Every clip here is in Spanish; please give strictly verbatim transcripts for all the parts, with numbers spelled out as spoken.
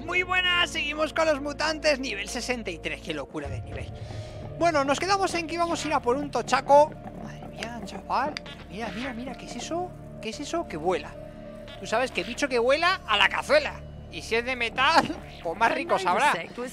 Muy buenas, seguimos con los mutantes, nivel sesenta y tres, qué locura de nivel. Bueno, nos quedamos en que íbamos a ir a por un tochaco. Madre mía, chaval, mira, mira, mira, ¿qué es eso? ¿Qué es eso? Que vuela. Tú sabes que bicho que vuela a la cazuela. Y si es de metal, pues más rico sabrá.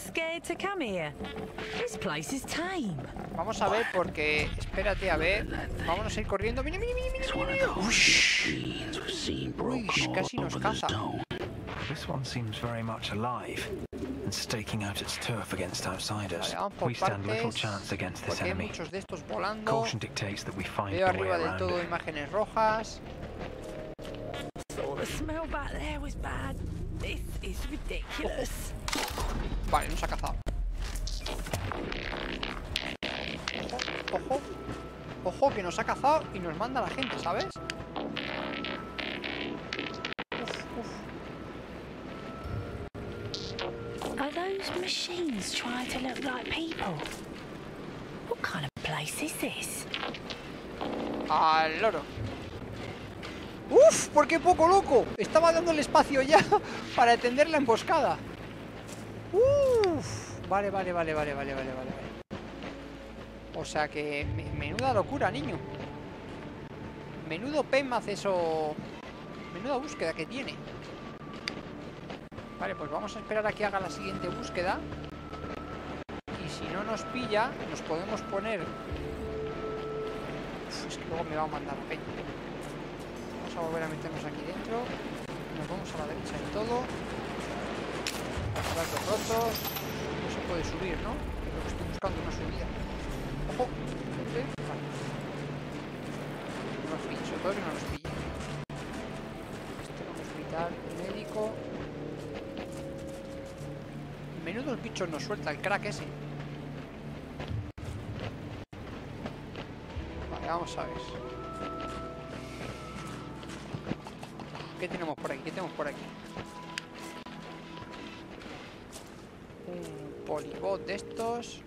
Vamos a ver porque... Espérate, a ver. Vámonos a ir corriendo. Mira, mira, mira, mira, mira. Ush. Uy, casi nos caza. This one seems very much alive and staking out its turf against outsiders. Vale, we stand little chance against this enemy. Muchos de estos volando. Caution dictates that we find Veo the way arriba del around todo it. imágenes rojas. The smell back there was bad. This is ridiculous. Vale, nos ha cazado. Ojo, ojo. Ojo, que nos ha cazado y nos manda la gente, ¿sabes? Are those machines trying to look like people? What kind of place is this? Al loro. ¡Uf! ¿Por qué poco, loco? Estaba dándole espacio ya para tender la emboscada. ¡Uf! Vale, vale, vale, vale, vale, vale, vale. O sea que... Me, menuda locura, niño. Menudo pemaz eso... Menuda búsqueda que tiene. Vale, pues vamos a esperar a que haga la siguiente búsqueda. Y si no nos pilla, nos podemos poner... Uf, es que luego me va a mandar a peña. Vamos a volver a meternos aquí dentro. Nos vamos a la derecha del todo. Brazos rotos. No se puede subir, ¿no? Creo que estoy buscando una subida. ¡Ojo! ¿Sí? Vale. No nos pille, sobre todo que no nos pille. Esto no es vital. Médico. Menudos bichos nos suelta el crack ese. Vale, vamos a ver. ¿Qué tenemos por aquí? ¿Qué tenemos por aquí? Un polibot de estos.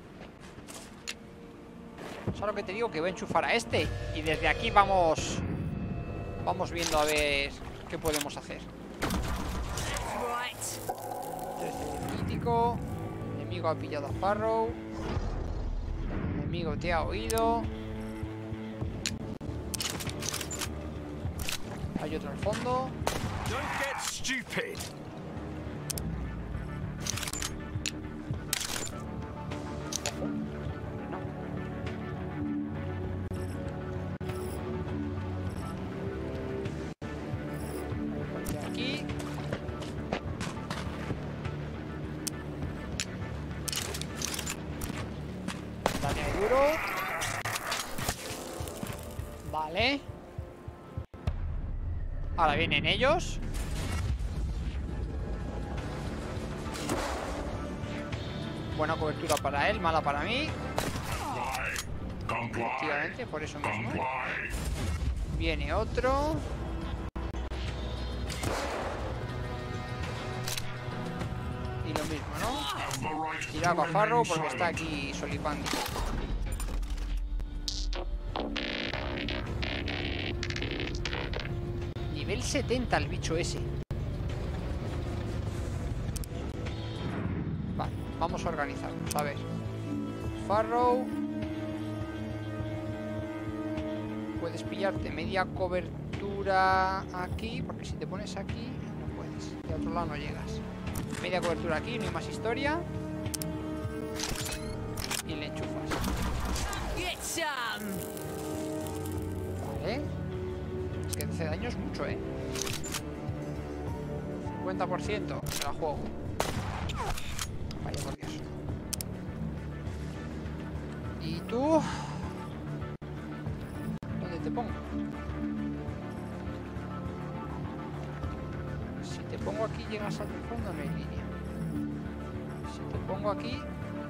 ¿Sabes lo que te digo? Que voy a enchufar a este. Y desde aquí vamos... Vamos viendo a ver qué podemos hacer. Crítico. Enemigo ha pillado a Farrow. Enemigo te ha oído. Hay otro al fondo. Don't get stupid. Aquí. Dale ahí duro. Vale. Ahora vienen ellos. Buena cobertura para él, mala para mí. Efectivamente, por eso mismo. Viene otro. Y lo mismo, ¿no? Tirado a Farrow porque está aquí solipando. Nivel setenta el bicho ese. Vale, vamos a organizarnos. A ver. Farrow. Puedes pillarte media cobertura aquí. Porque si te pones aquí, no puedes. De otro lado no llegas. Media cobertura aquí, no hay más historia. Y le enchufas. Vale. Es que hace daño es mucho, ¿eh? cincuenta por ciento. Me la juego. Vaya por Dios. ¿Y tú? ¿Dónde te pongo? Si te pongo aquí llegas al fondo, no hay línea. Si te pongo aquí...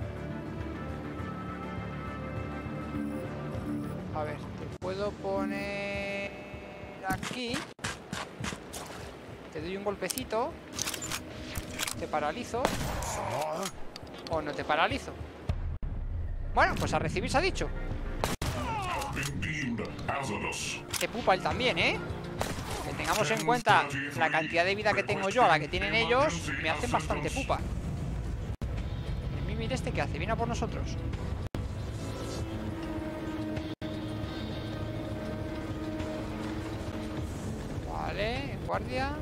A ver, te puedo poner... aquí. Te doy un golpecito. Te paralizo. O no te paralizo. Bueno, pues a recibir se ha dicho. Que pupa él también, ¿eh? Que tengamos en cuenta la cantidad de vida que tengo yo a la que tienen ellos, me hacen bastante pupa. El Mimir este, ¿qué hace? ¿Viene a por nosotros? Vale, en guardia.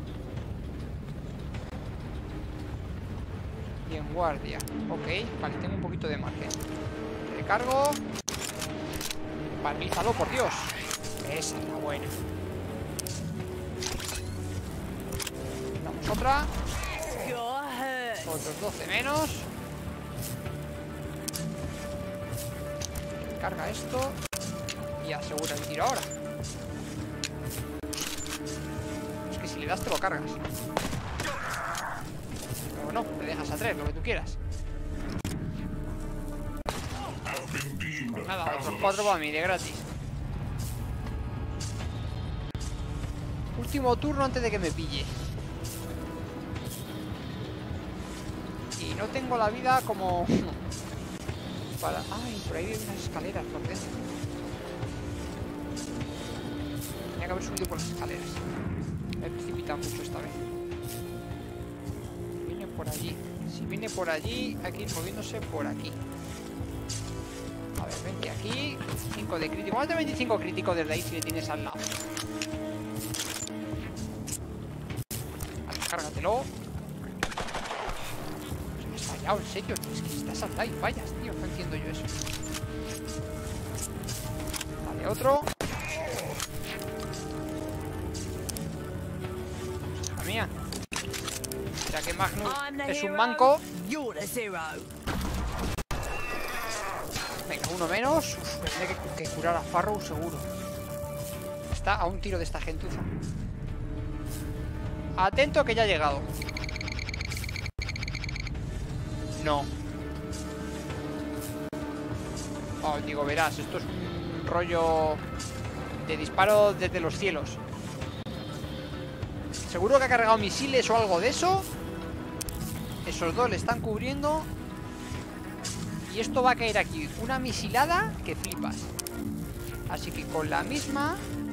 Y en guardia. Ok, vale, tengo un poquito de margen. Recargo. Paralízalo, por Dios. Esa es la buena. Damos otra. Otros doce menos. Carga esto. Y asegura el tiro ahora. Es que si le das te lo cargas. Pero no, le dejas a tres, lo que tú quieras. Pues nada, otros cuatro para mí, de gratis. Último turno antes de que me pille. Y no tengo la vida como... para... Ay, por ahí hay unas escaleras por dentro. Tenía que haber subido por las escaleras. Me he precipitado mucho esta vez. Viene por allí. Si viene por allí, hay que ir moviéndose por aquí. A ver, vente aquí. cinco de crítico. Más de veinticinco críticos desde ahí si le tienes al lado. Vale, cárgatelo. Se me has fallado, en serio. Es que estás al lado y fallas, tío. No entiendo yo eso. Vale, otro. Hija mía. Ya que Magnus es un manco. Venga, uno menos. Uf, voy a tener que, que curar a Farrow seguro. Está a un tiro de esta gentuza. Atento que ya ha llegado. No. Oh, digo, verás, esto es un rollo de disparo desde los cielos. Seguro que ha cargado misiles o algo de eso. Esos dos le están cubriendo. Y esto va a caer aquí. Una misilada que flipas. Así que con la misma...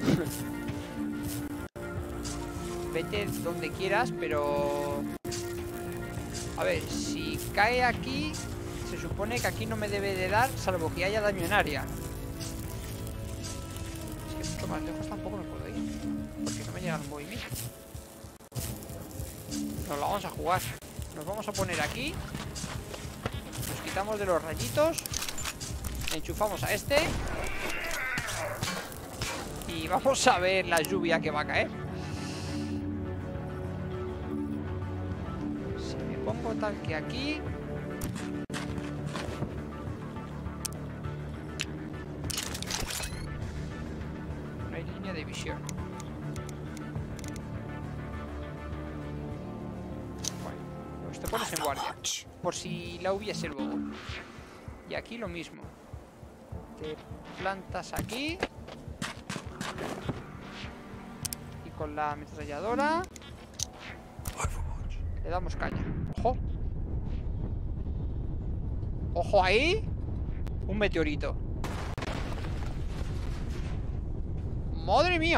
vete donde quieras, pero... A ver, si cae aquí... Se supone que aquí no me debe de dar, salvo que haya daño en área. Es que mucho más lejos tampoco me puedo ir, porque no me llega el movimiento. Nos la vamos a jugar. Nos vamos a poner aquí. Nos quitamos de los rayitos. Enchufamos a este. Y vamos a ver la lluvia que va a caer. Si me pongo tal que aquí... No hay línea de visión. Te pones en guardia, por si la hubiese luego. Y aquí lo mismo. Te plantas aquí. Y con la ametralladora le damos caña. Ojo. Ojo ahí. Un meteorito. ¡Madre mía!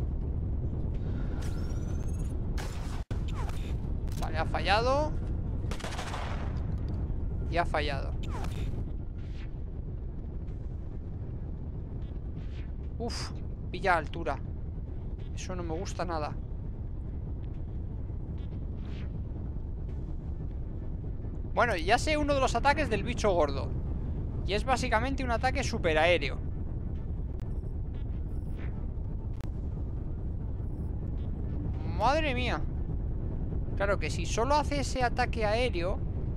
Vale, ha fallado. Y ha fallado. Uf, pilla altura. Eso no me gusta nada. Bueno, ya sé uno de los ataques del bicho gordo. Y es básicamente un ataque superaéreo. Madre mía. Claro que si solo hace ese ataque aéreo,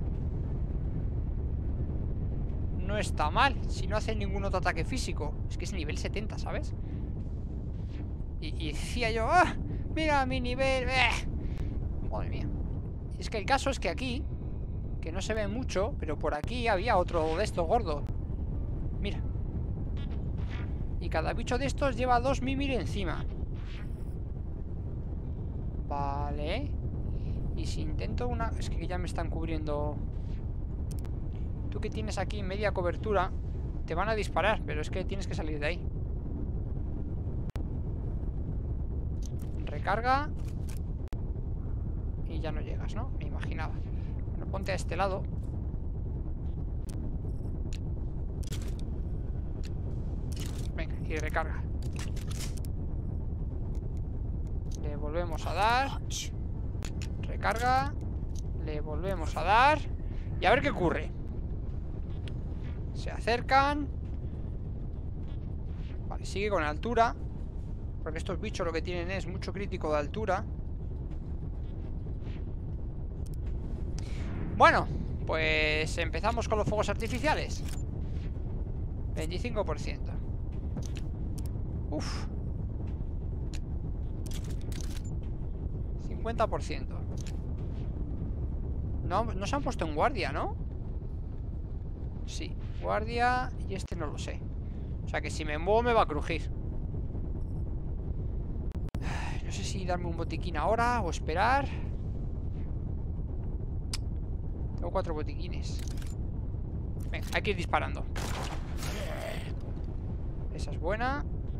no está mal. Si no hace ningún otro ataque físico. Es que es nivel setenta, ¿sabes? Y, y decía yo, ¡ah! Mira mi nivel. ¡Eh! Madre mía. Es que el caso es que aquí, que no se ve mucho, pero por aquí había otro de estos gordos. Mira. Y cada bicho de estos lleva dos Mimir encima. Vale. Y si intento una... Es que ya me están cubriendo. Tú que tienes aquí media cobertura, te van a disparar, pero es que tienes que salir de ahí. Recarga. Y ya no llegas, ¿no? Me imaginaba. Bueno, ponte a este lado. Venga, y recarga. Le volvemos a dar. Recarga. Le volvemos a dar. Y a ver qué ocurre. Se acercan. Vale, sigue con altura. Porque estos bichos lo que tienen es mucho crítico de altura. Bueno, pues empezamos con los fuegos artificiales. veinticinco por ciento. Uf. cincuenta por ciento. No, no se han puesto en guardia, ¿no? Sí, guardia. Y este no lo sé. O sea que si me muevo me va a crujir. No sé si darme un botiquín ahora o esperar. Tengo cuatro botiquines. Venga, hay que ir disparando. Esa es buena.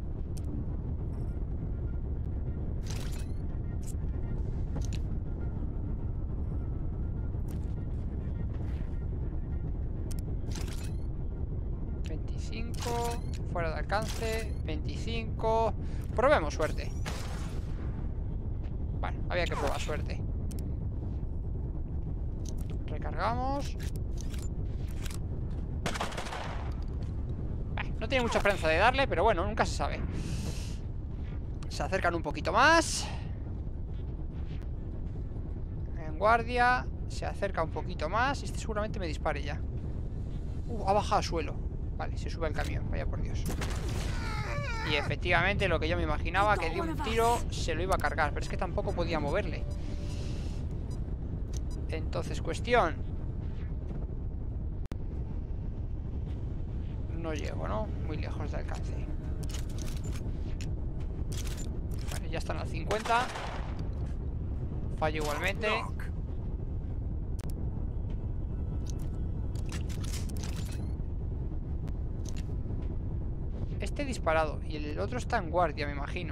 veinticinco. Fuera de alcance. veinticinco. Probemos suerte. Vale, había que probar suerte. Recargamos. Vale, no tiene mucha esperanza de darle, pero bueno, nunca se sabe. Se acercan un poquito más. En guardia. Se acerca un poquito más. Este seguramente me dispare ya. Uh, ha bajado al suelo. Vale, se sube al camión, vaya por Dios. Y efectivamente lo que yo me imaginaba, que de un tiro se lo iba a cargar. Pero es que tampoco podía moverle. Entonces, cuestión. No llego, ¿no? Muy lejos de alcance. Vale, ya están al cincuenta. Fallo igualmente. Este disparado y el otro está en guardia, me imagino.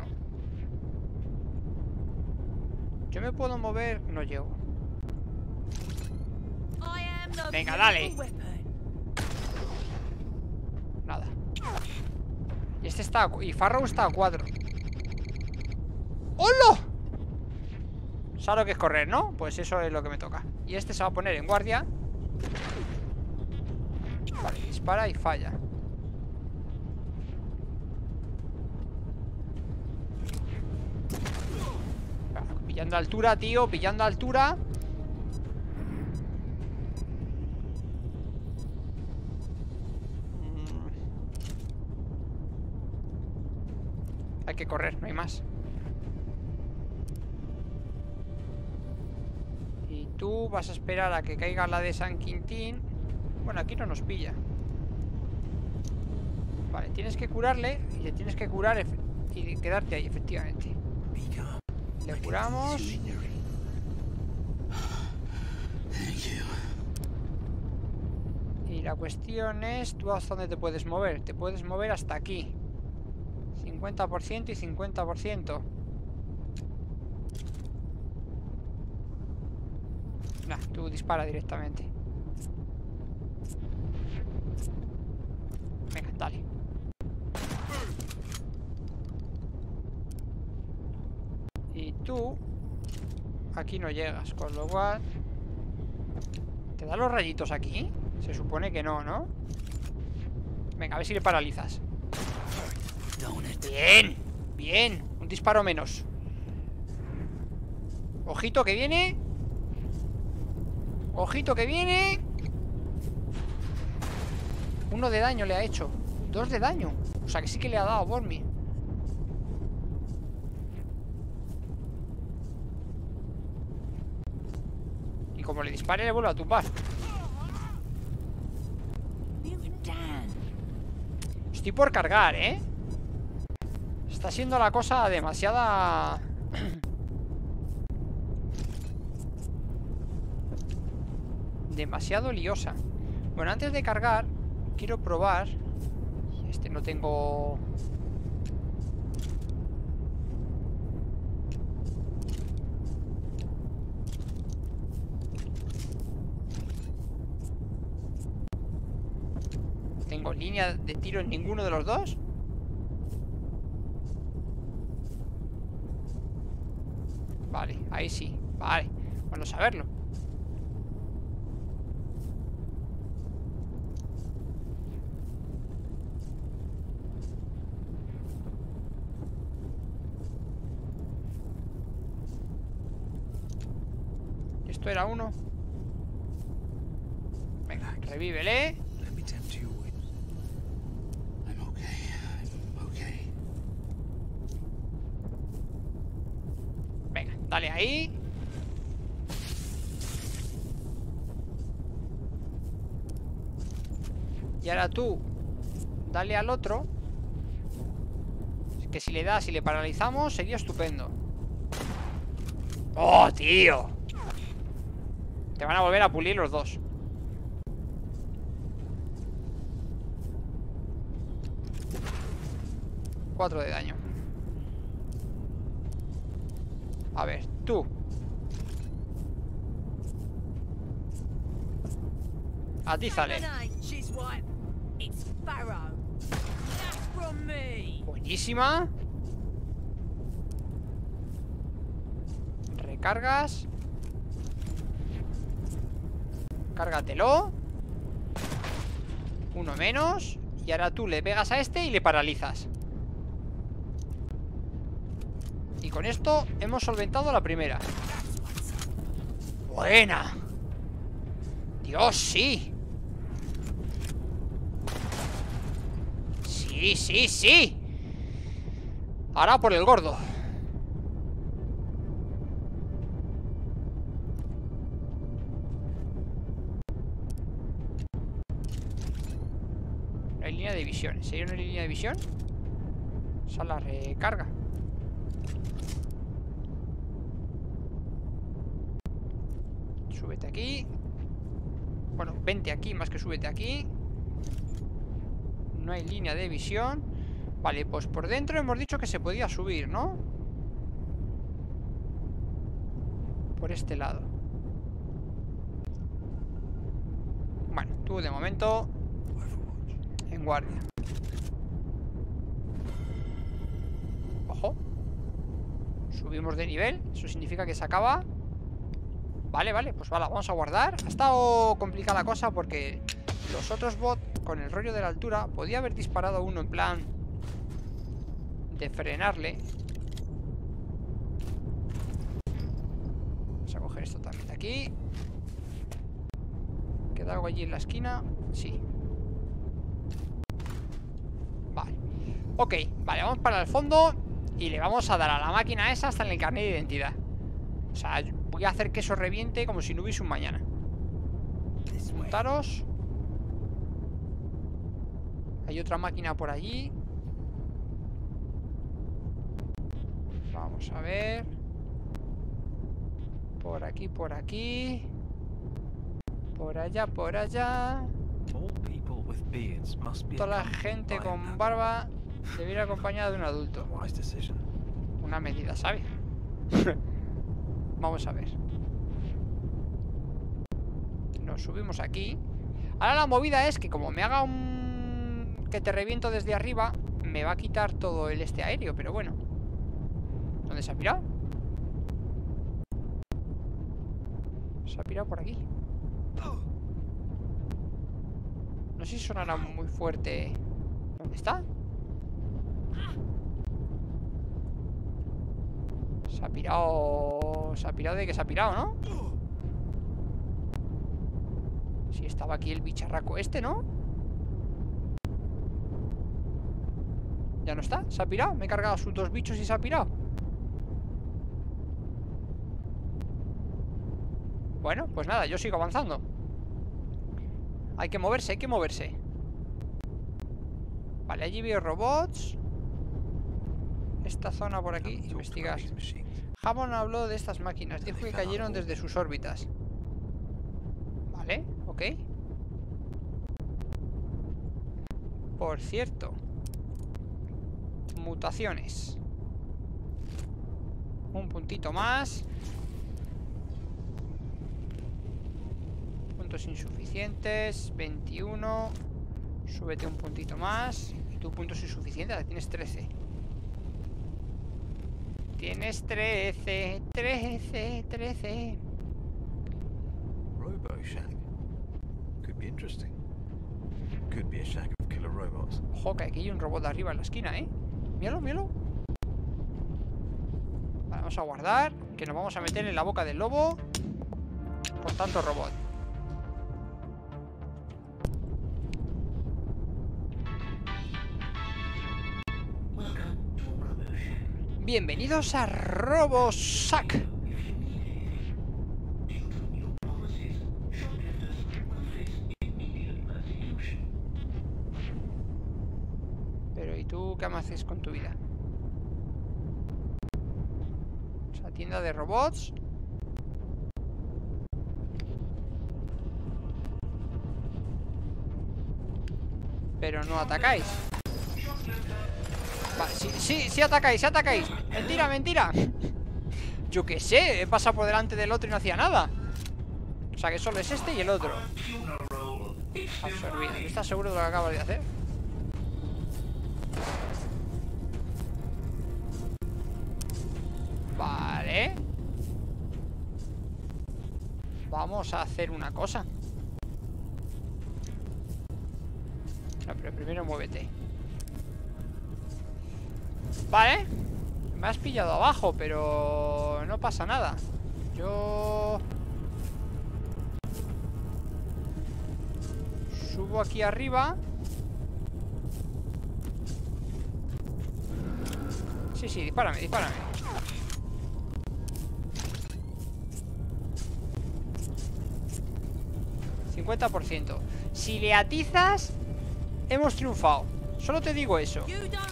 Yo me puedo mover, no llego. Venga, dale. Nada. Y este está a, y Farrow está a cuatro. ¡Hola! ¿Sabes lo que es correr, no? Pues eso es lo que me toca. Y este se va a poner en guardia. Vale, dispara y falla. Pillando altura, tío, pillando altura. mm. Hay que correr, no hay más. Y tú vas a esperar a que caiga la de San Quintín. Bueno, aquí no nos pilla. Vale, tienes que curarle. Y le tienes que curar y quedarte ahí, efectivamente. Le curamos. Y la cuestión es, ¿tú hasta dónde te puedes mover? Te puedes mover hasta aquí. cincuenta por ciento y cincuenta por ciento. Nah, tú dispara directamente. Venga, dale. Y tú aquí no llegas, con lo cual ¿te da los rayitos aquí? Se supone que no, ¿no? Venga, a ver si le paralizas. Bien, bien. Un disparo menos. Ojito que viene. Ojito que viene. Uno de daño le ha hecho. Dos de daño. O sea que sí que le ha dado a Bormi. Como le dispare, le vuelvo a tumbar. Estoy por cargar, ¿eh? Está siendo la cosa demasiada... demasiado liosa. Bueno, antes de cargar, quiero probar. Este no tengo... tengo línea de tiro en ninguno de los dos. Vale, ahí sí. Vale, bueno saberlo. Esto era uno. Venga, revívele. Venga, dale ahí. Y ahora tú, dale al otro. Que si le das y le paralizamos, sería estupendo. ¡Oh, tío! Te van a volver a pulir los dos. Cuatro de daño. A ver, tú. Atízale. Buenísima. Recargas. Cárgatelo. Uno menos. Y ahora tú le pegas a este y le paralizas. Y con esto hemos solventado la primera. Buena. Dios, sí. Sí, sí, sí. Ahora por el gordo. No hay línea de visión. ¿En serio no hay línea de visión? Esa la recarga. Súbete aquí. Bueno, vente aquí más que súbete aquí. No hay línea de visión. Vale, pues por dentro hemos dicho que se podía subir, ¿no? Por este lado. Bueno, tú de momento en guardia. Ojo. Subimos de nivel. Eso significa que se acaba. Vale, vale, pues vale, vamos a guardar. Ha estado complicada la cosa porque los otros bots, con el rollo de la altura, podía haber disparado uno en plan de frenarle. Vamos a coger esto también de aquí. ¿Queda algo allí en la esquina? Sí. Vale. Ok, vale, vamos para el fondo y le vamos a dar a la máquina esa hasta en el carnet de identidad. O sea, voy a hacer que eso reviente como si no hubiese un mañana. Montaros. Hay otra máquina por allí. Vamos a ver. Por aquí, por aquí. Por allá, por allá. Toda la gente con barba debería ir acompañada de un adulto. Una medida sabia. Vamos a ver. Nos subimos aquí. Ahora la movida es que como me haga un... que te reviento desde arriba, me va a quitar todo el este aéreo, pero bueno. ¿Dónde se ha pirado? Se ha pirado por aquí. No sé si sonará muy fuerte. ¿Dónde está? Se ha pirado... Se ha pirado de que se ha pirado, ¿no? Si estaba aquí el bicharraco este, ¿no? Ya no está, se ha pirado. Me he cargado sus dos bichos y se ha pirado. Bueno, pues nada, yo sigo avanzando. Hay que moverse, hay que moverse. Vale, allí veo robots. Esta zona por aquí, investigar. Hammond habló de estas máquinas. Dijo que cayeron desde sus órbitas. Vale, ok. Por cierto, mutaciones. Un puntito más. Puntos insuficientes. veintiuno. Súbete un puntito más. Y tu punto es insuficiente, tienes trece. Tienes trece, trece, trece. Robo shack. Could be interesting. Could be a shack of killer robots. Ojo, que aquí hay un robot arriba en la esquina, ¿eh? Míralo, míralo. Vale, vamos a guardar. Que nos vamos a meter en la boca del lobo con tanto robot. Bienvenidos a RoboShack. Pero ¿y tú qué me haces con tu vida? O sea, tienda de robots. Pero no atacáis. Vale, sí, sí, sí atacáis, sí atacáis. Mentira, mentira. Yo qué sé, he pasado por delante del otro y no hacía nada. O sea que solo es este y el otro. Absorbido. ¿Estás seguro de lo que acabo de hacer? Vale. Vamos a hacer una cosa. No, pero primero muévete. Vale. Me has pillado abajo, pero no pasa nada. Yo subo aquí arriba. Sí, sí, dispárame, dispárame. cincuenta por ciento. Si le atizas, hemos triunfado. Solo te digo eso.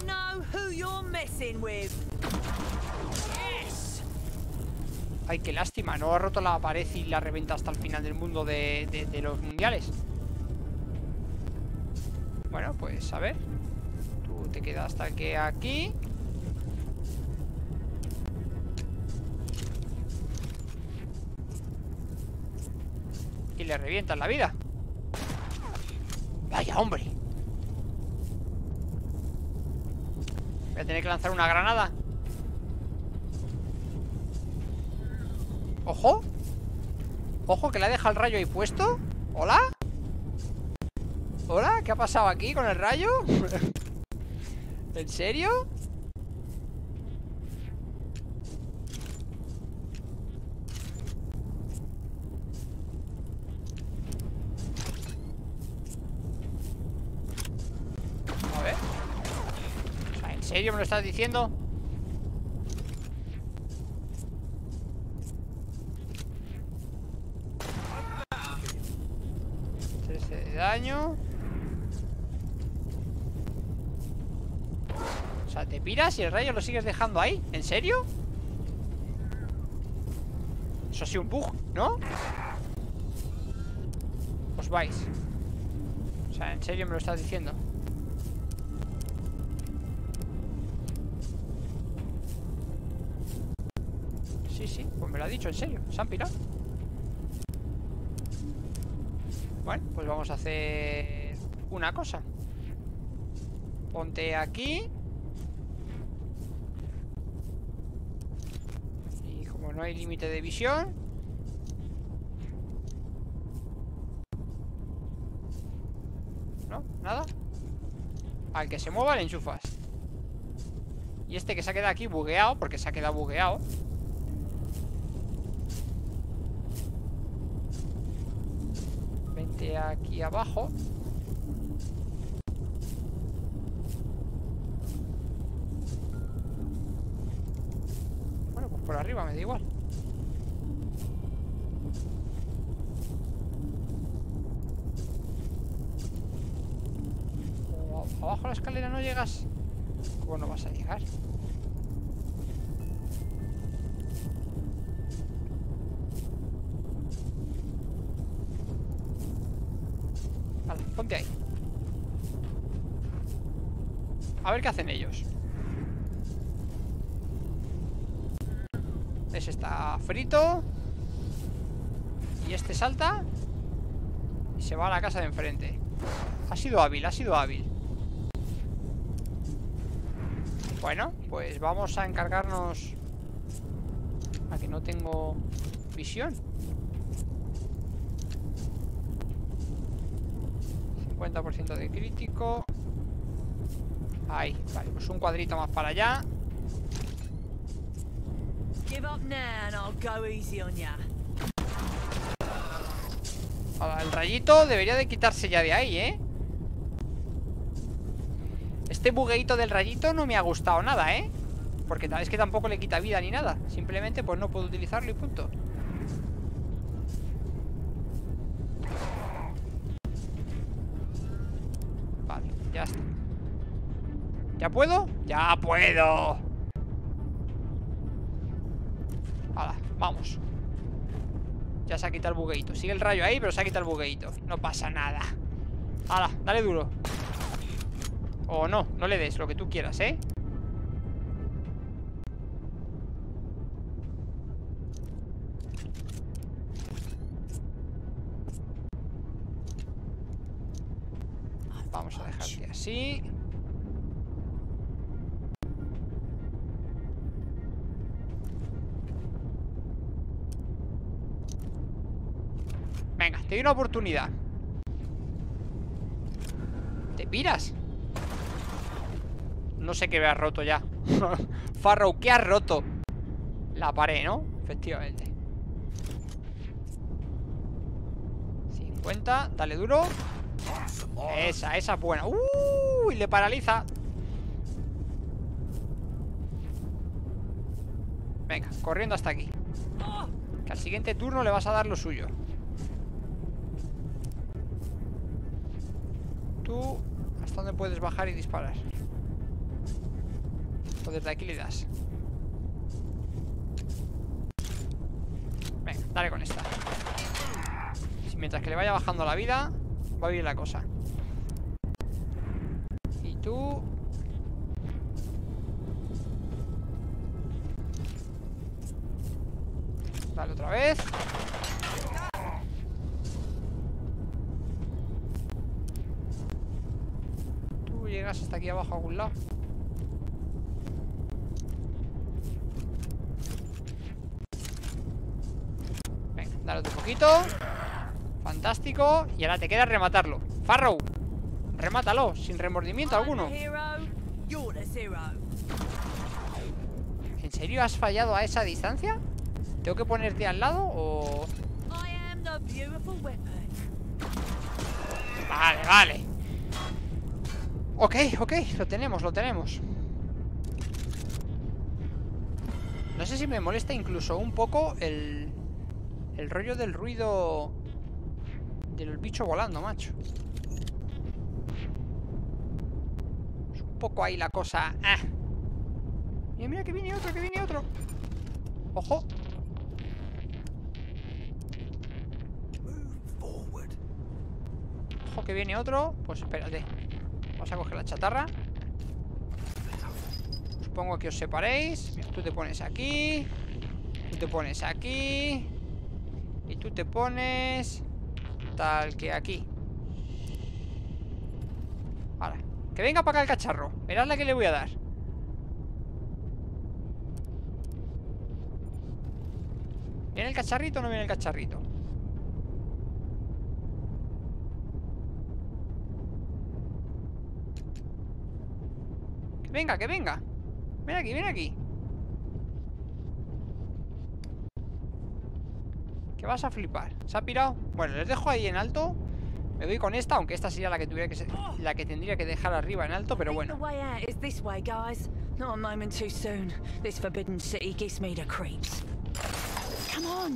Ay, qué lástima. No ha roto la pared y la reventa hasta el final del mundo de, de, de los mundiales. Bueno, pues a ver. Tú te quedas hasta que aquí. Y le revientas la vida. Vaya, hombre. Voy a tener que lanzar una granada. Ojo. Ojo, que le ha dejado el rayo ahí puesto. ¿Hola? ¿Hola? ¿Qué ha pasado aquí con el rayo? ¿En serio? A ver. O sea, ¿en serio me lo estás diciendo? trece de daño. O sea, te piras y el rayo lo sigues dejando ahí. ¿En serio? Eso ha sido un bug, ¿no? Os vais. O sea, ¿en serio me lo estás diciendo? Sí, sí, pues me lo ha dicho en serio. Se han pirado. Bueno, pues vamos a hacer una cosa. Ponte aquí. Y como no hay límite de visión, ¿no? Nada. Al que se mueva le enchufas. Y este que se ha quedado aquí bugueado, porque se ha quedado bugueado. Vente aquí abajo. Bueno, pues por arriba me da igual. O abajo la escalera no llegas. ¿Cómo no vas a llegar? Vale, ponte ahí. A ver qué hacen ellos. Ese está frito. Y este salta y se va a la casa de enfrente. Ha sido hábil, ha sido hábil. Bueno, pues vamos a encargarnos. A que no tengo visión. cincuenta por ciento de crítico. Ahí, vale, pues un cuadrito más para allá. Give up now and I'll go easy on ya. Ahora, el rayito debería de quitarse ya de ahí, ¿eh? Este bugueito del rayito no me ha gustado nada, ¿eh? Porque es que tampoco le quita vida ni nada. Simplemente pues no puedo utilizarlo y punto. Vale, ya está. ¿Ya puedo? ¡Ya puedo! Hala, vamos. Ya se ha quitado el bugueito. Sigue el rayo ahí, pero se ha quitado el bugueito. No pasa nada. Hala, dale duro. O no, no le des, lo que tú quieras, ¿eh? Vamos a dejarte así. Venga, te doy una oportunidad. ¿Te piras? No sé qué me has roto ya. Farrow, ¿qué has roto? La pared, ¿no? Efectivamente. cincuenta, dale duro. Esa, esa es buena. ¡Uh! Y le paraliza. Venga, corriendo hasta aquí. Que al siguiente turno le vas a dar lo suyo. Tú, ¿hasta dónde puedes bajar y disparar? O desde aquí le das. Venga, dale con esta. Si mientras que le vaya bajando la vida, va bien la cosa. Y tú... Dale otra vez. Tú llegas hasta aquí abajo a algún lado. Venga, dale otro poquito. Fantástico. Y ahora te queda rematarlo. Farrow, remátalo, sin remordimiento alguno. ¿En serio has fallado a esa distancia? ¿Tengo que ponerte al lado o...? Vale, vale. Ok, ok, lo tenemos, lo tenemos. No sé si me molesta incluso un poco el... El rollo del ruido... Del bicho volando, macho. Es un poco ahí la cosa... ¡Ah! Mira, mira que viene otro, que viene otro. Ojo. Ojo que viene otro. Pues espérate. Vamos a coger la chatarra. Supongo que os separéis. Mira, tú te pones aquí. Tú te pones aquí. Y tú te pones... Tal que aquí. Ahora, que venga para acá el cacharro. Mirad la que le voy a dar. ¿Viene el cacharrito o no viene el cacharrito? Que venga, que venga. Ven aquí, ven aquí. Que vas a flipar. ¿Se ha pirado? Bueno, les dejo ahí en alto. Me voy con esta, aunque esta sería la que tuviera que ser, la que tendría que dejar arriba en alto, pero bueno. Not a moment too soon. This forbidden city gives me the creeps. Come on.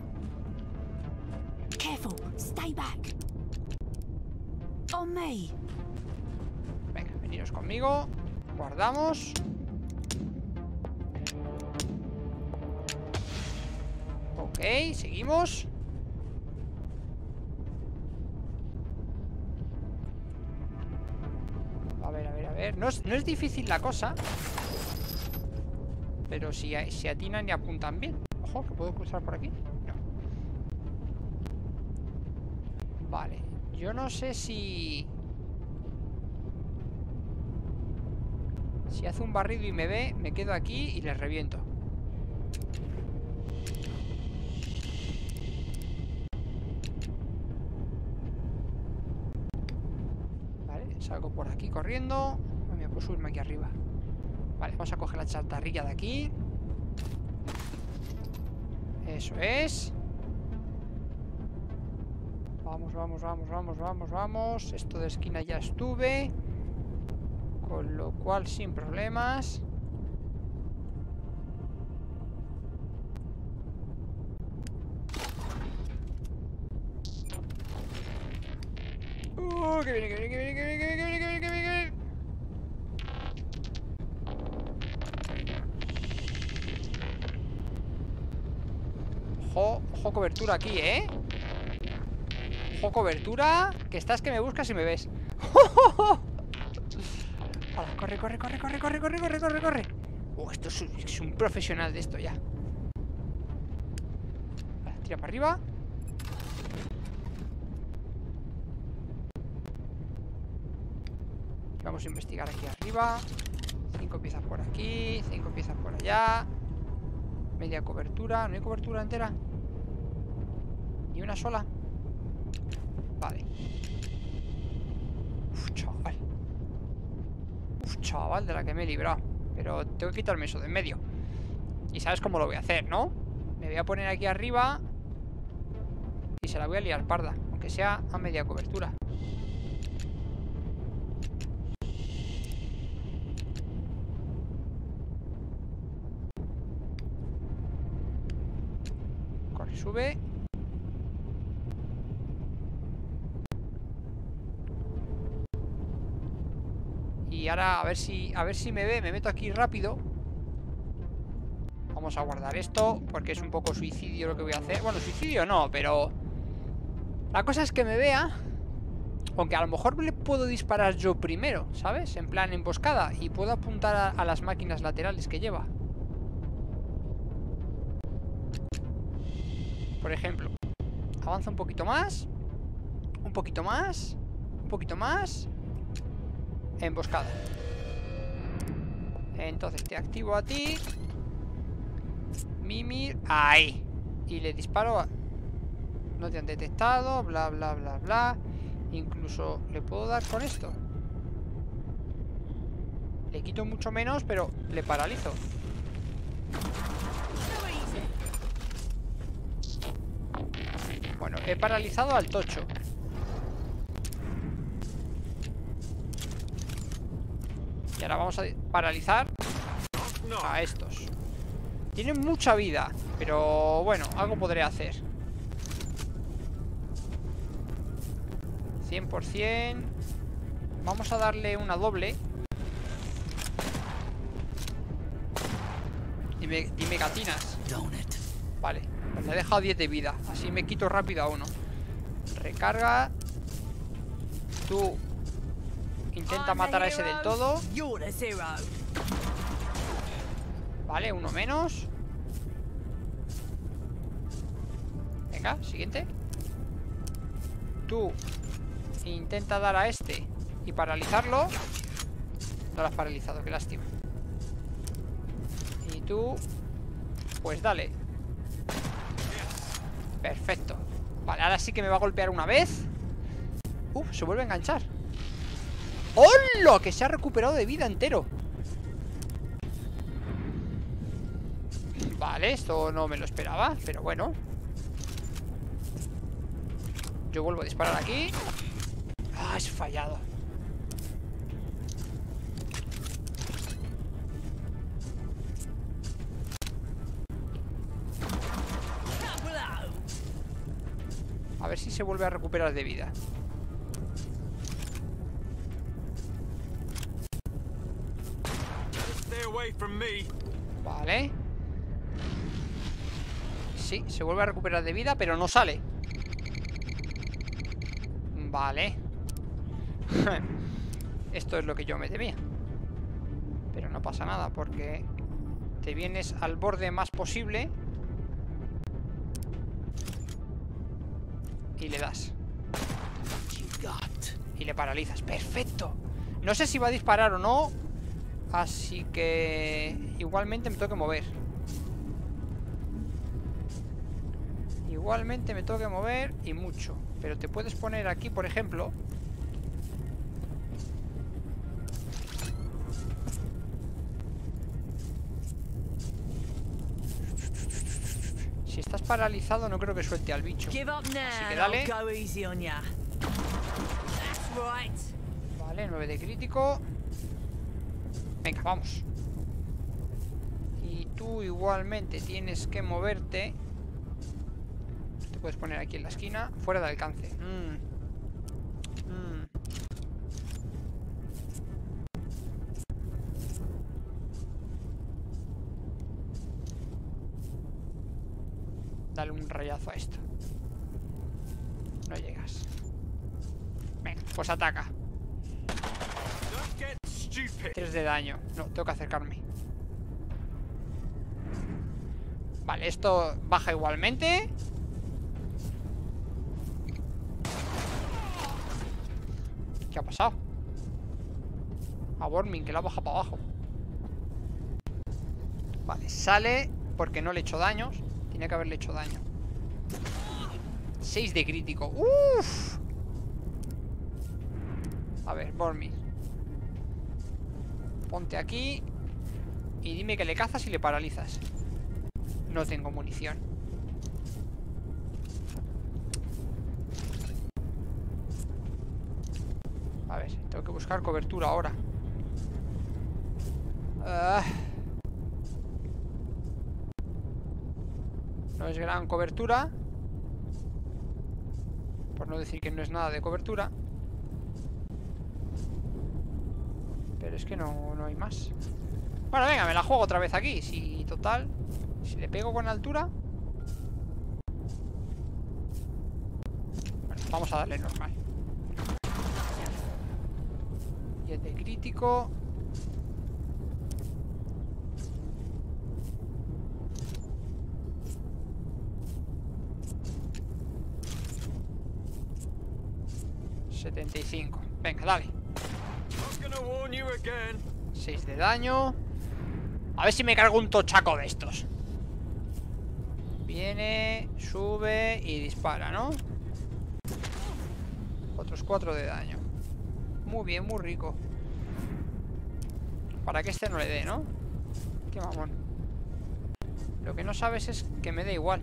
Careful. Stay back. On me. Venga, veniros conmigo. Guardamos. Ok, seguimos. A ver, a ver, a ver. No es, no es difícil la cosa. Pero si, si atinan y apuntan bien. Ojo, que puedo cruzar por aquí. No. Vale. Yo no sé si... Si hace un barrido y me ve, me quedo aquí y les reviento. Vale, salgo por aquí corriendo. Me puedo subirme aquí arriba. Vale, vamos a coger la chatarrilla de aquí. Eso es. Vamos, vamos, vamos, vamos, vamos, vamos. Esto de esquina ya estuve. Con lo cual, sin problemas. Uh, que viene, que viene, que viene, que viene, que viene, que viene, que viene, que viene, que viene. Ojo, ojo cobertura aquí, ¿eh? Ojo cobertura. Que estás que me buscas y me ves. Vale, corre, corre, corre, corre, corre, corre, corre, corre, corre. Oh, esto es un, es un profesional de esto ya. Vale, tira para arriba. Vamos a investigar aquí arriba. Cinco piezas por aquí, cinco piezas por allá. Media cobertura. ¿No hay cobertura entera? ¿Ni una sola? Vale. Uf, chaval. Uf, chaval, de la que me he librado. Pero tengo que quitarme eso de en medio. Y sabes cómo lo voy a hacer, ¿no? Me voy a poner aquí arriba y se la voy a liar parda, aunque sea a media cobertura. Corre, sube. Y ahora a ver si a ver si me ve, me meto aquí rápido. Vamos a guardar esto porque es un poco suicidio lo que voy a hacer. Bueno, suicidio no, pero la cosa es que me vea. Aunque a lo mejor le puedo disparar yo primero, ¿sabes? En plan emboscada. Y puedo apuntar a, a las máquinas laterales que lleva. Por ejemplo, avanza un poquito más. Un poquito más. Un poquito más. Emboscada. Entonces te activo a ti. Mimir. Ahí. Y le disparo a... No te han detectado. Bla, bla, bla, bla. Incluso le puedo dar con esto. Le quito mucho menos, pero le paralizo. Bueno, he paralizado al tocho. Y ahora vamos a paralizar a estos. Tienen mucha vida, pero bueno, algo podré hacer. cien por cien. Vamos a darle una doble. Dime, dime gatinas. Vale, pues me he dejado diez de vida. Así me quito rápido a uno. Recarga. Tú intenta matar a ese del todo. Vale, uno menos. Venga, siguiente. Tú intenta dar a este y paralizarlo. No lo has paralizado, qué lástima. Y tú, pues dale. Perfecto. Vale, ahora sí que me va a golpear una vez. Uf, se vuelve a enganchar. ¡Hola! Que se ha recuperado de vida entero. Vale, esto no me lo esperaba, pero bueno. Yo vuelvo a disparar aquí. Ah, es fallado. A ver si se vuelve a recuperar de vida. Vale. Sí, se vuelve a recuperar de vida, pero no sale. Vale. Esto es lo que yo me temía. Pero no pasa nada, porque te vienes al borde más posible y le das. Y le paralizas. ¡Perfecto! No sé si va a disparar o no. Así que... igualmente me tengo que mover. Igualmente me tengo que mover y mucho. Pero te puedes poner aquí, por ejemplo. Si estás paralizado no creo que suelte al bicho. Así que dale. Vale, nueve de crítico. Venga, vamos. Y tú igualmente tienes que moverte. Te puedes poner aquí en la esquina, fuera de alcance. Mm. Mm. Dale un rayazo a esto. No llegas. Venga, pues ataca. tres de daño. No, tengo que acercarme. Vale, esto baja igualmente. ¿Qué ha pasado? A Bormin, que la baja para abajo. Vale, sale porque no le he hecho daños. Tenía que haberle hecho daño. seis de crítico. Uff. A ver, Bormin, ponte aquí y dime que le cazas y le paralizas. No tengo munición. A ver, tengo que buscar cobertura ahora. uh. No es gran cobertura, por no decir que no es nada de cobertura. Pero es que no, no hay más. Bueno, venga, me la juego otra vez aquí. Si, total, si le pego con altura. Bueno, vamos a darle normal. Y el de crítico. setenta y cinco. Venga, dale. seis de daño. A ver si me cargo un tochaco de estos. Viene, sube y dispara, ¿no? Otros cuatro de daño. Muy bien, muy rico. Para que este no le dé, ¿no? Qué mamón. Lo que no sabes es que me da igual.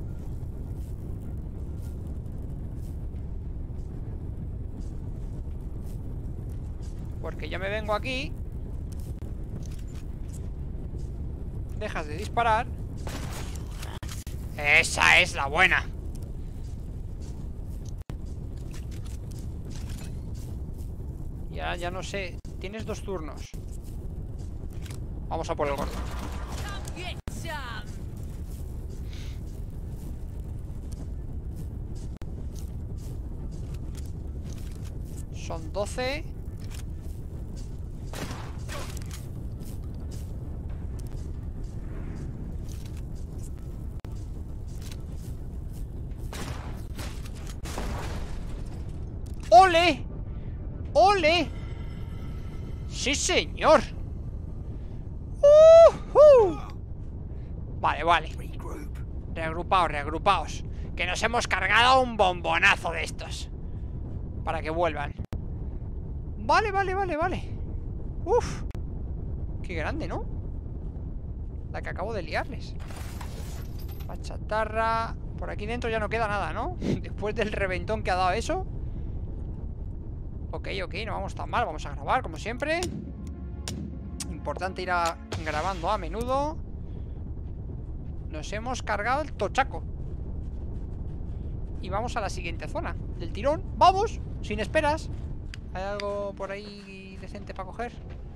Porque yo me vengo aquí. Dejas de disparar. Esa es la buena. Y ahora ya no sé. Tienes dos turnos. Vamos a por el gordo. Son doce. ¡Ole! ¡Ole! ¡Sí, señor! ¡Uh! ¡Uh! Vale, vale. Reagrupaos, reagrupaos. Que nos hemos cargado un bombonazo de estos. Para que vuelvan. Vale, vale, vale, vale. Uf. Qué grande, ¿no? La que acabo de liarles. La chatarra. Por aquí dentro ya no queda nada, ¿no? Después del reventón que ha dado eso. Ok, ok, no vamos tan mal. Vamos a grabar, como siempre. Importante ir a... grabando a menudo. Nos hemos cargado el tochaco. Y vamos a la siguiente zona del tirón. ¡Vamos! Sin esperas. ¿Hay algo por ahí decente para coger?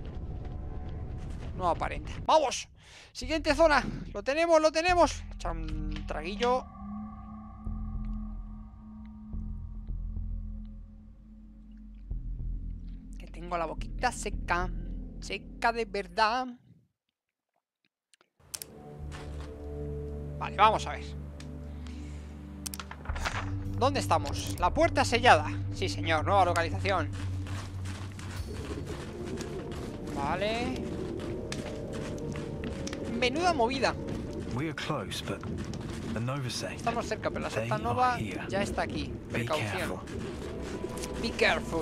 No aparenta. ¡Vamos! Siguiente zona. Lo tenemos, lo tenemos. Echar un traguillo. Que tengo la boquita seca. Seca de verdad. Vale, vamos a ver. ¿Dónde estamos? La puerta sellada. Sí, señor, nueva localización. Vale. Menuda movida. We are close, but the Nova Sect. Estamos cerca, pero la They secta nova are here. ya está aquí. Be Precaución. careful. Be careful.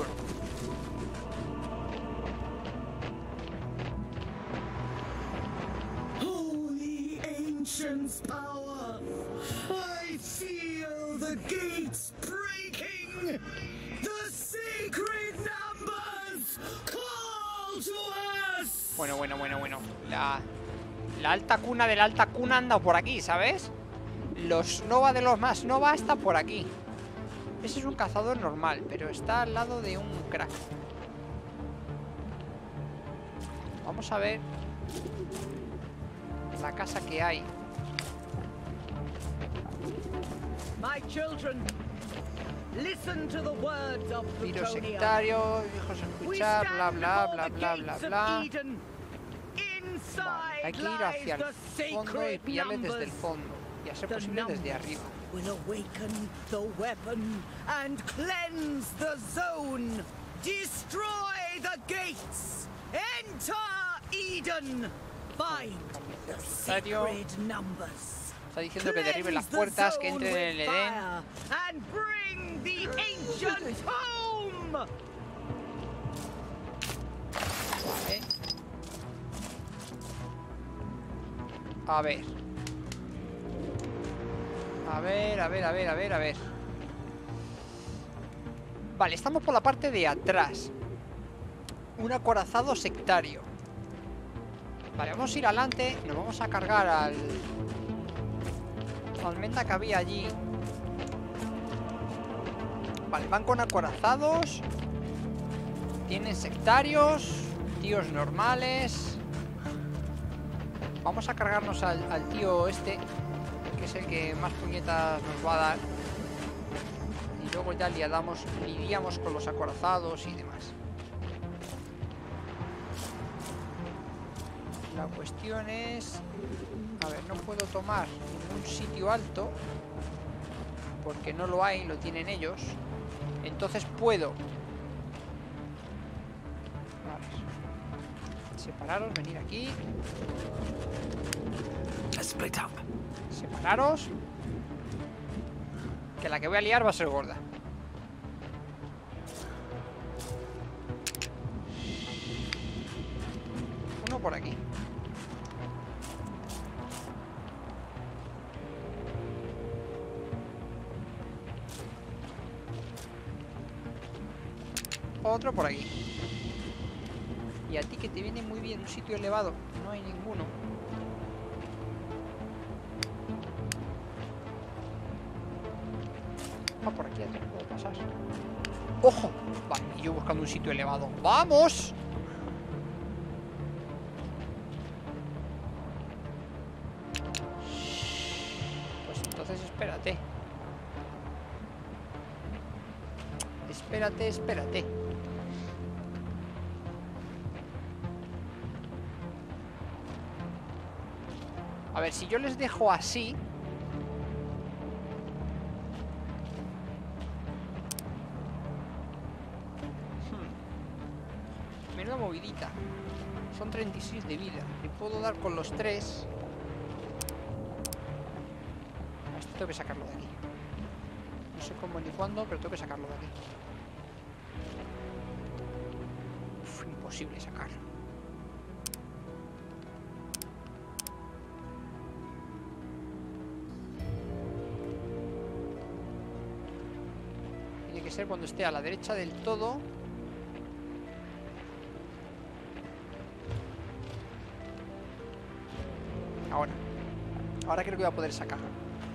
Holy ancients' power! I feel the gates breaking! The sacred numbers call to us! Bueno, bueno, bueno, bueno. La, la alta cuna de la alta cuna anda por aquí, ¿sabes? Los Nova de los más Nova está por aquí. Ese es un cazador normal, pero está al lado de un crack. Vamos a ver la casa que hay. My children, listen to the words of Virus Plutonia. sectario, hijos We escuchar, bla stand bla before bla the bla gates bla of bla. Eden. Vale, hay Inside que ir hacia el lies the fondo y sacred pillarles desde el numbers. fondo. Y a ser The posible desde numbers arriba. will awaken the weapon and cleanse the zone. Destroy the gates. Enter Eden. Find the Sectario. sacred numbers. Está diciendo que derriben las Cleanse the puertas, que zone entren en el with Edén. fire and bring the ancient home. Vale. A ver. A ver, a ver, a ver, a ver, a ver. Vale, estamos por la parte de atrás. Un acorazado sectario. Vale, vamos a ir adelante. Nos vamos a cargar al... almendra que había allí. Vale, van con acorazados. Tienen sectarios. Tíos normales. Vamos a cargarnos al, al tío este, que es el que más puñetas nos va a dar. Y luego ya liadamos, lidiamos con los acorazados y demás. La cuestión es... A ver, no puedo tomar ningún sitio alto, porque no lo hay, lo tienen ellos. Entonces puedo... Vale. Separaros, venir aquí. Let's split up. Separaros. Que la que voy a liar va a ser gorda. Uno por aquí. Otro por aquí. Y a ti que te viene muy bien un sitio elevado. No hay ninguno. Ah, por aquí atrás puedo pasar. ¡Ojo! Vale, y yo buscando un sitio elevado. ¡Vamos! Pues entonces espérate. Espérate, espérate. A ver, si yo les dejo así... Hmm. Menuda movidita. Son treinta y seis de vida. Le puedo dar con los tres. A esto tengo que sacarlo de aquí. No sé cómo ni cuándo, pero tengo que sacarlo de aquí. Uf, imposible sacarlo. Tiene que ser cuando esté a la derecha del todo. Ahora. Ahora creo que voy a poder sacarlo.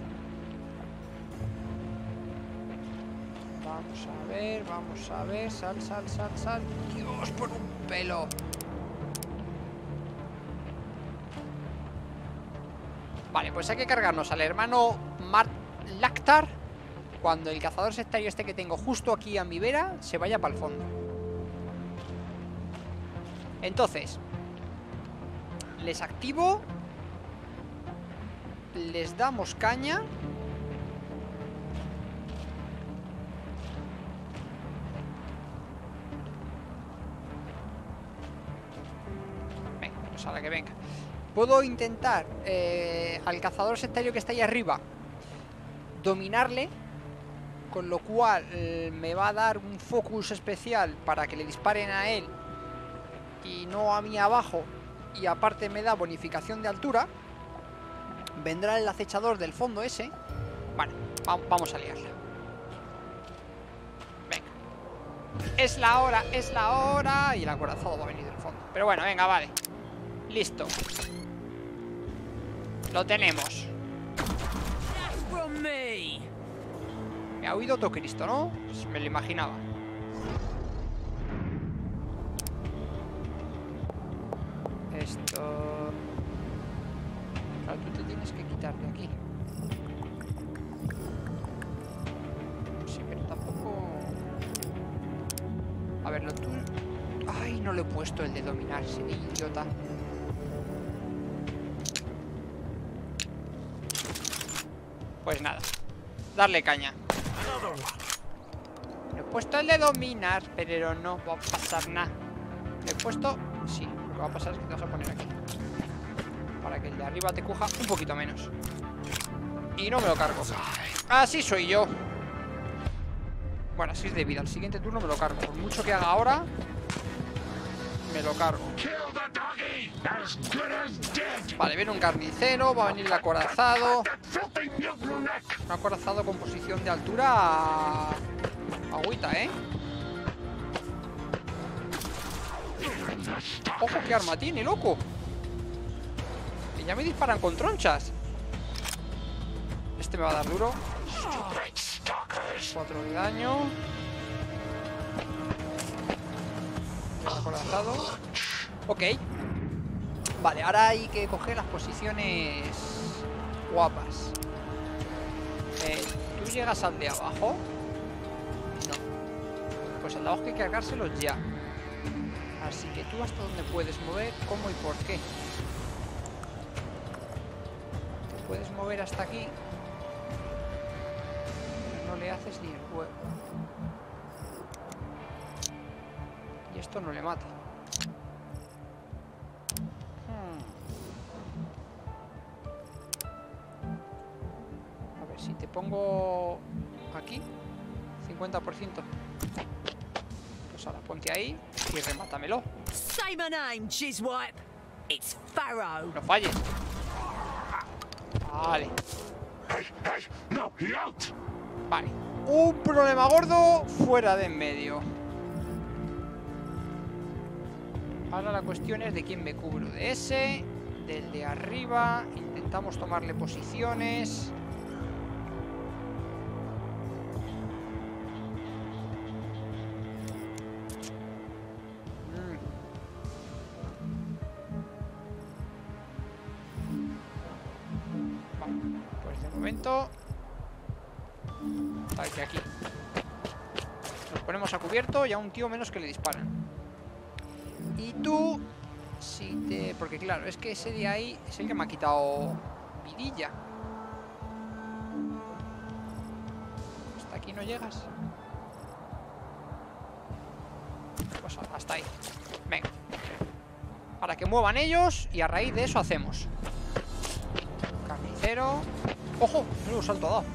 Vamos a ver, vamos a ver. Sal, sal, sal, sal. Dios, por un pelo. Vale, pues hay que cargarnos al hermano Mart Lactar cuando el cazador sectario este que tengo justo aquí a mi vera se vaya para el fondo. Entonces, les activo. Les damos caña. Pues a la que venga. Puedo intentar eh, al cazador sectario que está ahí arriba dominarle, con lo cual eh, me va a dar un focus especial para que le disparen a él y no a mí abajo, y aparte me da bonificación de altura. Vendrá el acechador del fondo ese. Vale, va vamos a liarla. Venga. Es la hora, es la hora. Y el acorazado va a venir del fondo. Pero bueno, venga, vale. Listo. Lo tenemos. Me ha oído todo Cristo, ¿no? Pues me lo imaginaba. Esto... Claro, tú te tienes que quitar de aquí. Sí, pero tampoco... A ver, lo tú... Ay, no le he puesto el de dominar, sí, idiota. Pues nada, darle caña. Le he puesto el de dominar, pero no va a pasar nada. Le he puesto... Sí, lo que va a pasar es que te vas a poner aquí, para que el de arriba te coja un poquito menos. Y no me lo cargo. Así soy yo. Bueno, así es de vida. El siguiente turno me lo cargo. Por mucho que haga ahora, me lo cargo. Vale, viene un carnicero. Va a venir el acorazado. Un acorazado con posición de altura. Agüita, ¿eh? Ojo, qué arma tiene, loco. Que ya me disparan con tronchas. Este me va a dar duro. cuatro de daño. Acorazado. Ok. Vale, ahora hay que coger las posiciones guapas. eh, ¿Tú llegas al de abajo? No. Pues al de abajo hay que cargárselos ya. Así que tú hasta dónde puedes mover, cómo y por qué. Te puedes mover hasta aquí. No le haces ni el huevo. Y esto no le mata. Hmm. A ver, si te pongo aquí, cincuenta por ciento. Pues ahora ponte ahí y remátamelo. Say my name, Jizwipe. It's Pharaoh. No falles. Vale. Vale. Un problema gordo fuera de en medio. Ahora la cuestión es de quién me cubro. De ese, del de arriba. Intentamos tomarle posiciones. Aquí, aquí. Nos ponemos a cubierto y a un tío menos que le disparan. Y tú, si te... Porque claro, es que ese de ahí es el que me ha quitado vidilla. Hasta aquí no llegas. Pues hasta ahí. Venga. Para que muevan ellos y a raíz de eso hacemos. Carnicero. ¡Ojo! No lo salto dado.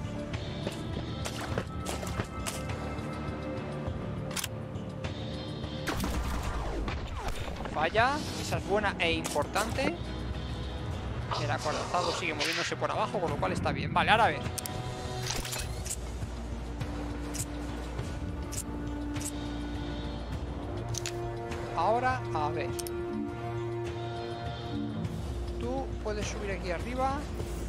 Falla, esa es buena e importante. El acorazado sigue moviéndose por abajo, con lo cual está bien. Vale, ahora a ver. Ahora a ver. Tú puedes subir aquí arriba.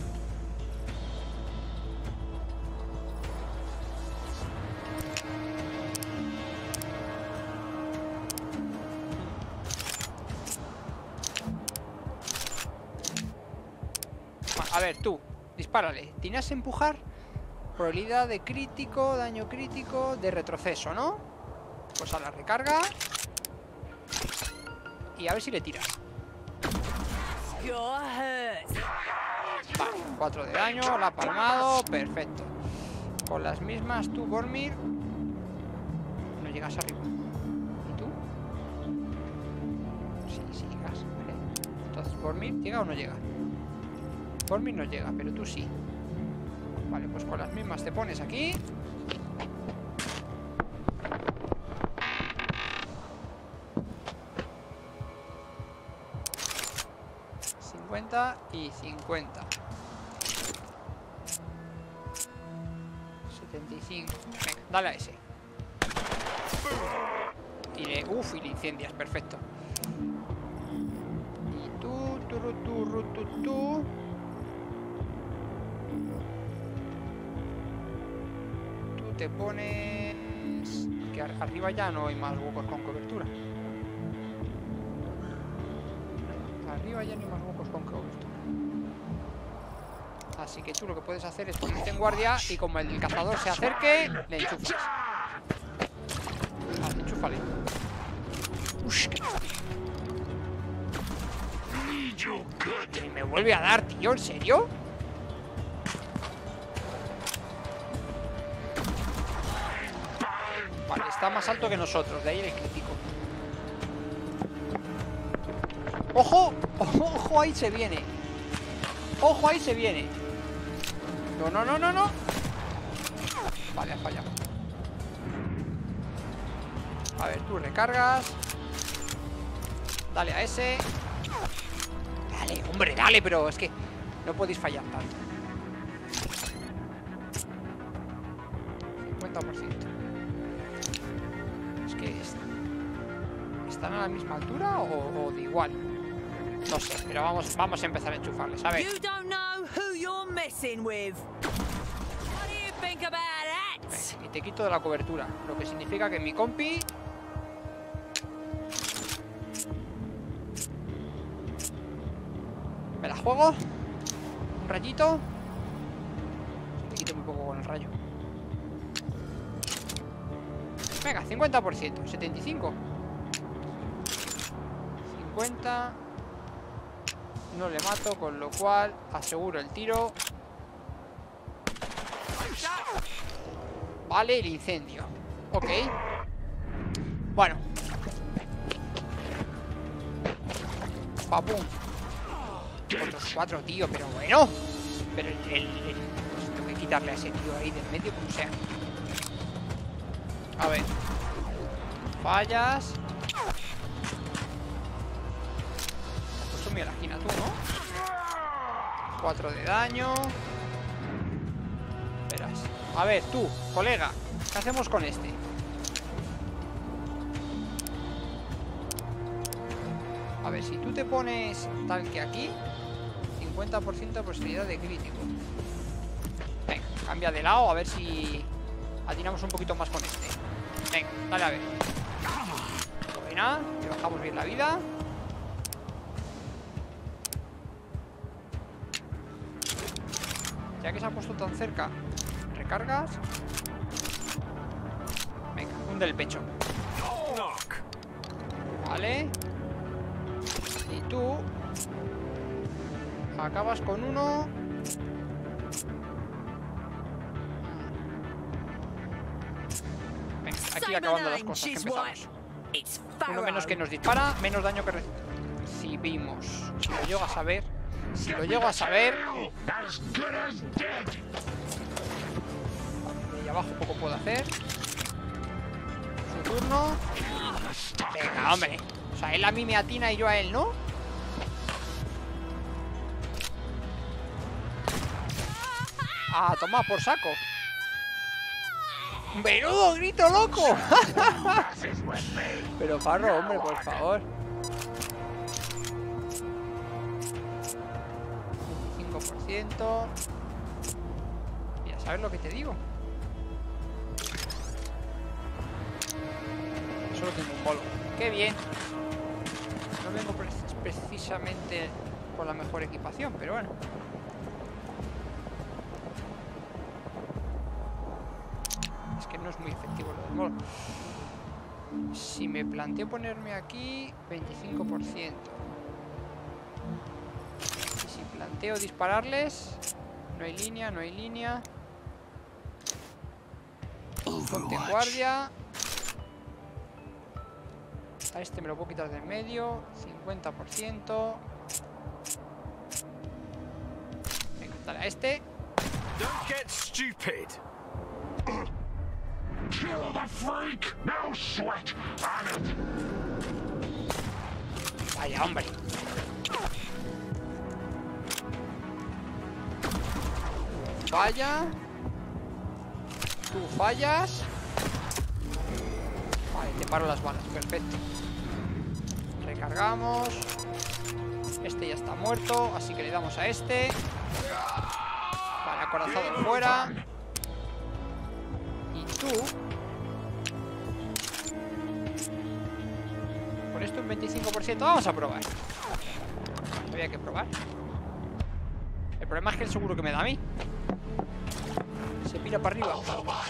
A ver, tú, dispárale. Tienes que empujar. Probabilidad de crítico, daño crítico, de retroceso, ¿no? Pues a la recarga. Y a ver si le tiras. Vale, cuatro de daño, la ha palmado, perfecto. Con las mismas tú, Bormir. No llegas arriba. ¿Y tú? Sí, sí llegas, vale. Bormir, ¿llega o no llega? Bormir no llega, pero tú sí. Vale, pues con las mismas te pones aquí. cincuenta y cincuenta. setenta y cinco. Venga, dale a ese. Y le... Uf, y le incendias, perfecto. Y tú, tú, tú, tú, tú, tú. Tú te pones... Que ar arriba ya no hay más huecos con cobertura. Arriba ya no hay más huecos con cobertura. Así que tú lo que puedes hacer es ponerte en guardia y como el cazador se acerque, le enchufas. Vale, enchúfale. Ush, qué y me vuelve a dar, tío, ¿en serio? Vale, está más alto que nosotros, de ahí el crítico. ¡Ojo! ¡Ojo! ¡Ojo! Ahí se viene. ¡Ojo! Ahí se viene. No, no, no, no, no. Vale, ha fallado. A ver, tú recargas. Dale a ese. Dale, hombre, dale, pero es que no podéis fallar tanto. cincuenta por ciento. Es que es... ¿están a la misma altura o, o de igual? No sé, pero vamos, vamos a empezar a enchufarles, a ver. You don't know who you're messing with. What do you think about that? Y te quito de la cobertura, lo que significa que mi compi... me la juego. Un rayito. Te quito muy poco con el rayo. Venga, cincuenta por ciento, setenta y cinco. cincuenta. No le mato, con lo cual aseguro el tiro. Vale, el incendio. Ok. Bueno. Papum. Otros cuatro, tío, pero bueno. Pero el, el, el... pues tengo que quitarle a ese tío ahí del medio como sea. A ver. Fallas. Pues mira la esquina tú, ¿no? cuatro de daño. Verás. A ver, tú, colega, ¿qué hacemos con este? A ver, si tú te pones tal que aquí, cincuenta por ciento de posibilidad de crítico. Venga, cambia de lado a ver si atinamos un poquito más con este. Venga, dale a ver. Buena, le bajamos bien la vida. Ya que se ha puesto tan cerca, recargas. Venga, un del pecho. Vale. Y tú acabas con uno. Venga, aquí acabando las cosas que empezamos. Uno menos que nos dispara, menos daño que recibimos. Si lo llego a saber. Si lo llego a saber. Y abajo poco puedo hacer. Su turno. Venga, hombre. O sea, él a mí me atina y yo a él, ¿no? Ah, toma por saco. ¡Menudo grito loco! Pero Farro, hombre, por favor. veinticinco por ciento. Ya sabes lo que te digo. Solo tengo un bolo. ¡Qué bien! No vengo pre precisamente con la mejor equipación, pero bueno. Es que no es muy efectivo lo del bolo. Si me planteo ponerme aquí, veinticinco por ciento. Y si planteo dispararles, no hay línea, no hay línea. Ponte en guardia. A este me lo puedo quitar del medio. cincuenta por ciento. Venga, dale a este. Don't get stupid. Kill the freak! No sweat on it! Vaya, hombre. Falla. Tú fallas. Vale, te paro las balas, perfecto. Recargamos. Este ya está muerto, así que le damos a este. Vale, acorazado fuera. Y tú. Por esto un veinticinco por ciento. Vamos a probar. Había que probar. El problema es que él seguro que me da a mí. Se pira para arriba.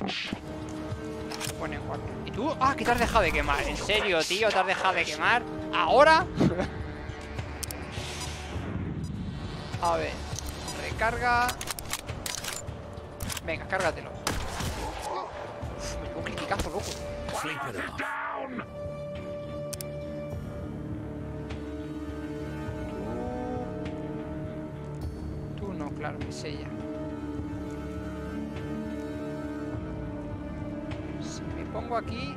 Se pone en guardia. ¿Y tú? Ah, que te has dejado de quemar. ¿En serio, tío? ¿Te has dejado de quemar? ¿Ahora? A ver. Recarga. Venga, cárgatelo. Uf, me dio un criticazo, loco. Sleep it off. Tú no, claro, que es ella. Si me pongo aquí...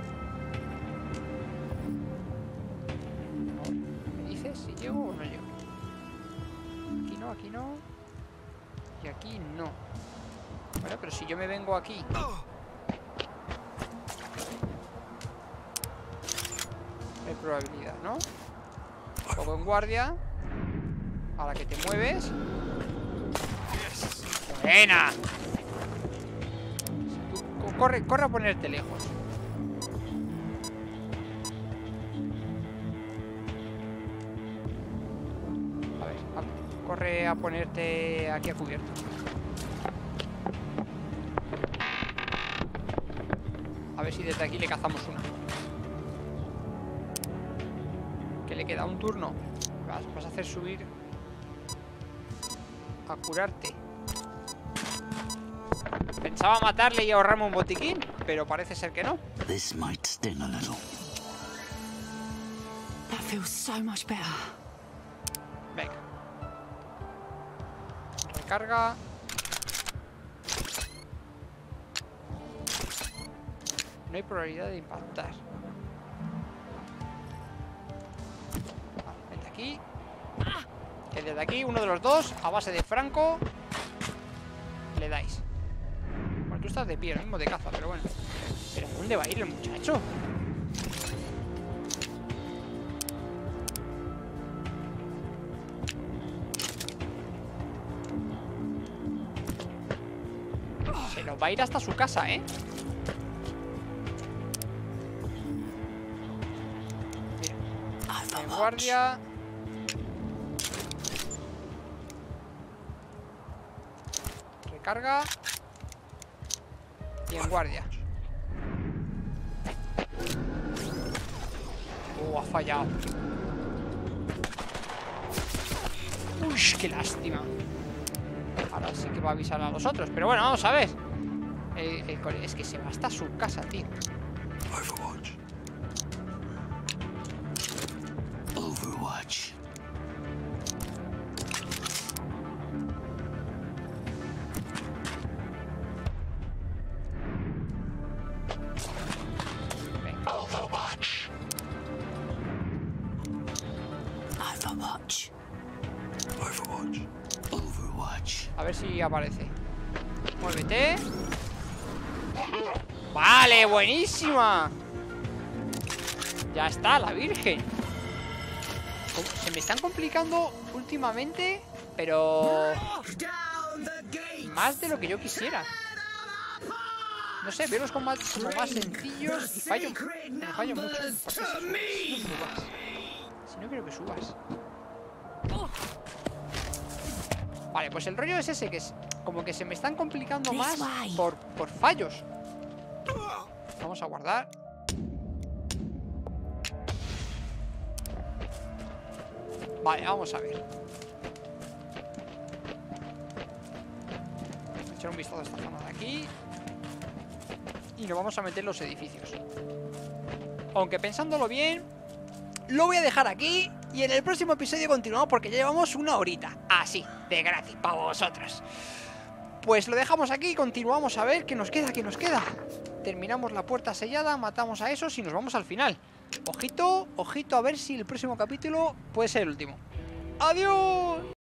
¿Me dices si llego o no llego? Aquí no, aquí no. Y aquí no. Bueno, pero si yo me vengo aquí... Hay probabilidad, ¿no? Pongo en guardia. A la que te mueves. ¡Buena! Tú, corre, corre a ponerte lejos. A ver, a, corre a ponerte aquí a cubierto. A ver si desde aquí le cazamos una. Que le queda un turno. Vas, vas a hacer subir a curarte. Pensaba matarle y ahorrarme un botiquín, pero parece ser que no. This might sting a little. That feels so much better. Venga. Recarga. No hay probabilidad de impactar. Vale, vente aquí. Que desde aquí, uno de los dos, a base de franco, le dais. Bueno, tú estás de pie, lo mismo de caza, pero bueno. ¿Pero dónde va a ir el muchacho? Se nos va a ir hasta su casa, ¿eh? Mira. En guardia. Recarga. Y en guardia. Oh, ha fallado. Uy, qué lástima. Ahora sí que va a avisar a los otros. Pero bueno, vamos a ver. El, el cole- es que se va hasta su casa, tío. Overwatch. Overwatch. Venga. Overwatch. Overwatch. Overwatch. Overwatch. A ver si aparece. Muévete. Vale, buenísima. Ya está, la virgen. Se me están complicando últimamente, pero más de lo que yo quisiera. No sé, veo los combates como más sencillos y fallo, me fallo mucho. ¿Por qué si subas? Si no quiero que subas. Vale, pues el rollo es ese, que es como que se me están complicando más por, por fallos. Vamos a guardar. Vale, vamos a ver. Vamos a echar un vistazo a esta zona de aquí. Y nos vamos a meter en los edificios. Aunque pensándolo bien, lo voy a dejar aquí. Y en el próximo episodio continuamos porque ya llevamos una horita. Así, de gratis, para vosotros. Pues lo dejamos aquí y continuamos a ver qué nos queda, qué nos queda. Terminamos la puerta sellada, matamos a esos y nos vamos al final. Ojito, ojito a ver si el próximo capítulo puede ser el último. ¡Adiós!